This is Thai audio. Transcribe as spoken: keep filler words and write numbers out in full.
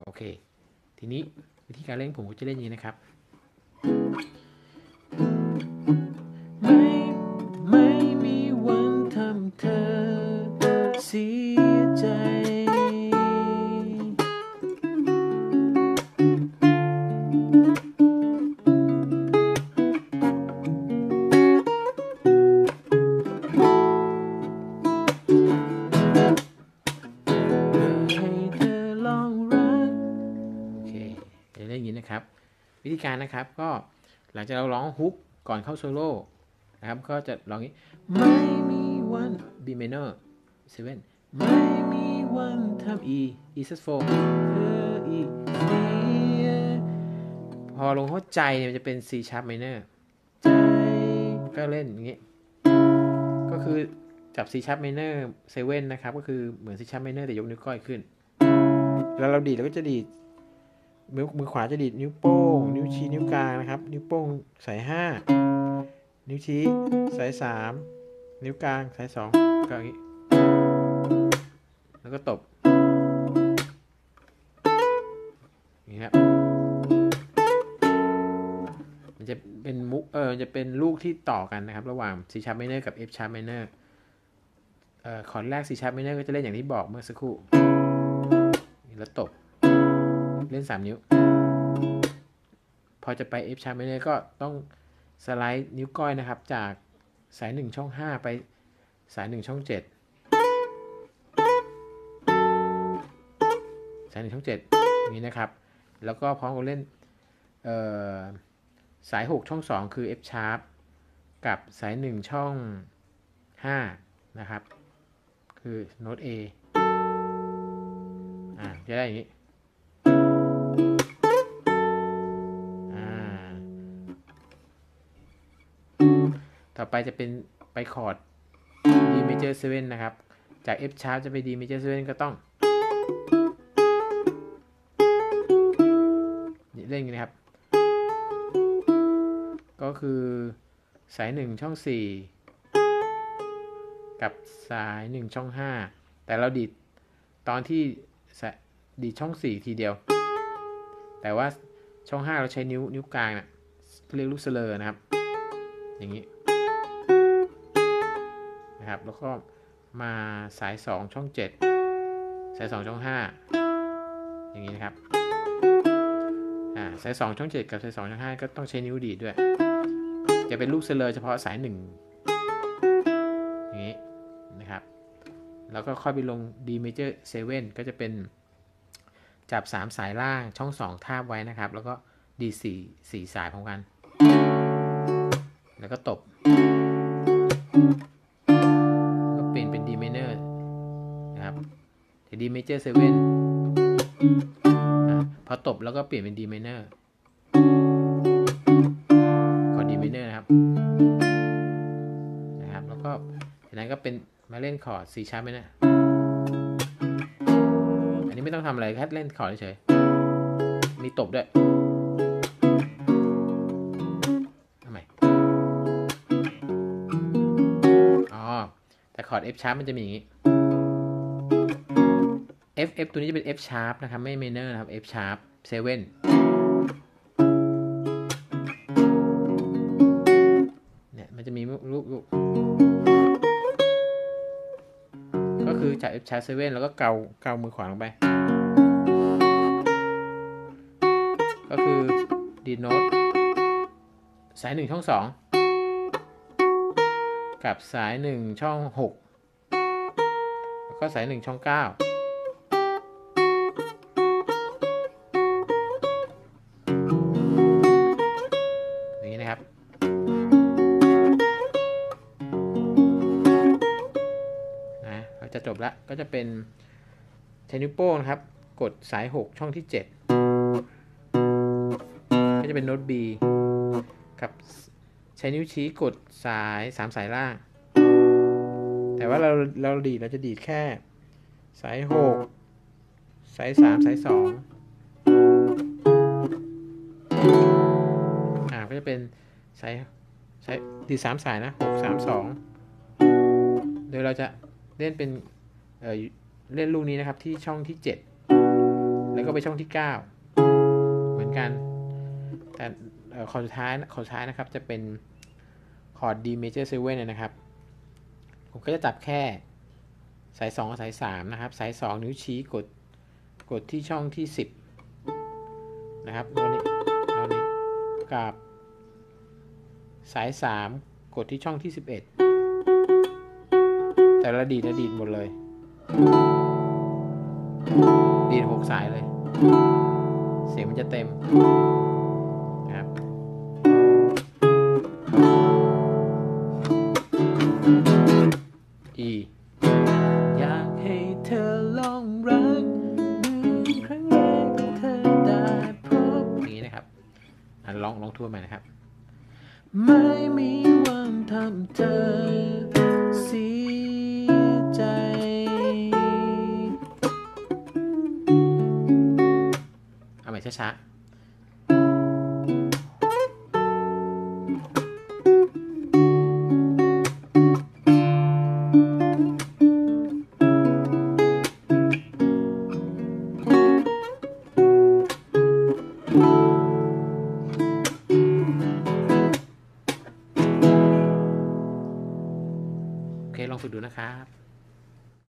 โอเคทีนี้วิธีการเล่นผมก็จะเล่นอย่างนี้นะครับไม่ไม่มีวันทำเธอเสียใจนะครับวิธีการนะครับก็หลังจากเราร้องฮุกก่อนเข้าโซโล่นะครับก็จะร้องนี้ไม่มีวัน B minor เซเว่นไม่มีวันทำ E E sus four เธออีกพอลงเข้าใจเนี่ยมันจะเป็น C sharp minor ใจก็เล่นอย่างนี้ก็คือจับ C sharp minor เซเว่นนะครับก็คือเหมือน C sharp minor แต่ยกนิ้วก้อยขึ้นแล้วเราดีดเราก็จะดีดมือมือขวาจะดีดนิ้วโป้งนิ้วชี้นิ้วกลางนะครับนิ้วโป้งสายห้านิ้วชี้สายสามนิ้วกลางสายสองก็อย่างนี้แล้วก็ตบนี่ครับมันจะเป็นมุกเออจะเป็นลูกที่ต่อกันนะครับระหว่าง C sharp minor กับ F sharp minor เอ่อคอร์ดแรก C sharp minor ก็จะเล่นอย่างที่บอกเมื่อสักครู่แล้วตบเล่นสามนิ้วพอจะไป F sharp minor ก็ต้องสไลด์นิ้วก้อยนะครับจากสายหนึ่งช่องห้าไปสายหนึ่งช่องเจ็ดสายหนึ่งช่องเจ็ดอย่างนี้นะครับแล้วก็พร้อมกับเล่นเอ่อสายหกช่องสองคือ F sharp กับสายหนึ่งช่องห้านะครับคือโน้ต A อ่าจะได้อย่างนี้ต่อไปจะเป็นไปคอร์ด D major เซเว่นนะครับจาก F sharp จะไป D major เซเว่นก็ต้องเล่นกันนะครับก็คือสายหนึ่งช่องสี่กับสายหนึ่งช่องห้าแต่เราดีดตอนที่ดีดช่องสี่ทีเดียวแต่ว่าช่องห้าเราใช้นิ้วนิ้วกลางนะเรียกลูกสเลอร์นะครับอย่างนี้นะครับแล้วก็มาสายสองช่องเจ็ดสายสองช่องห้าอย่างนี้นะครับอ่าสายสองช่องเจ็ดกับสายสองช่องห้าก็ต้องใช้นิ้วดีดด้วยจะเป็นลูกสเลอร์เฉพาะสายหนึ่งอย่างนี้นะครับแล้วก็ค่อยไปลง D major เซเว่นก็จะเป็นจับสามสายล่างช่องสองทาบไว้นะครับแล้วก็ D สี่ สี่สายพร้อมกันแล้วก็ตบก็เปลี่ยนเป็น D minor นะครับ D major เซเว่นพอตบแล้วก็เปลี่ยนเป็น D minor คอร์ด D minor นะครับนะครับแล้วก็จากนั้นก็เป็นมาเล่นคอร์ด C sharp minor อันนี้ไม่ต้องทำอะไรแค่เล่นคอร์ดเฉยๆมีตบด้วยทำไมอ๋อแต่คอร์ด F sharp มันจะมีอย่างนี้ F F ตัวนี้จะเป็น F sharp นะครับไม่ minor นะครับ F sharp เซเว่นเนี่ยมันจะมีรูปก็คือจาก F sharp เซเว่นแล้วก็เกาเกามือขวาลงไปก็คือดีดโน้ตสายหนึ่งช่องสองกับสายหนึ่งช่องหกแล้วก็สายหนึ่งช่องเก้าอย่างนี้นะครับนะเราจะจบละก็จะเป็นใช้นิ้วโป้งนะครับกดสายหกช่องที่เจ็ดก็จะเป็นโน้ต B กับใช้นิ้วชี้กดสายสามสายล่างแต่ว่าเราเราดีดเราจะดีดแค่สายหกสายสามสายสองอ่าก็จะเป็นสายสายดีดสามสายนะหกสามสองโดยเราจะเล่นเป็นเอ่อเล่นลูกนี้นะครับที่ช่องที่เจ็ดแล้วแล้วก็ไปช่องที่เก้าเหมือนกันแต่คอร์ดสุดท้ายคอร์ดสุดท้ายนะครับจะเป็นคอร์ด D major เซเว่นนะครับผมก็จะจับแค่สายสองกับสายสามนะครับสายสองนิ้วชี้กดกดที่ช่องที่สิบนะครับโน้ตนี้โน้ตนี้กับสายสามกดที่ช่องที่สิบเอ็ดแต่ละดีดละดีดหมดเลยดีดหกสายเลยเสียงมันจะเต็มนะครับ E อยากให้เธอลองรักเหมือนครั้งแรกที่เธอได้พบอย่างนี้นะครับอ่ะลองลองทวนใหม่นะครับไม่มีวันทำเธอเสียใจเอาใหม่ช้าๆโอเคลองฝึกดูนะครับ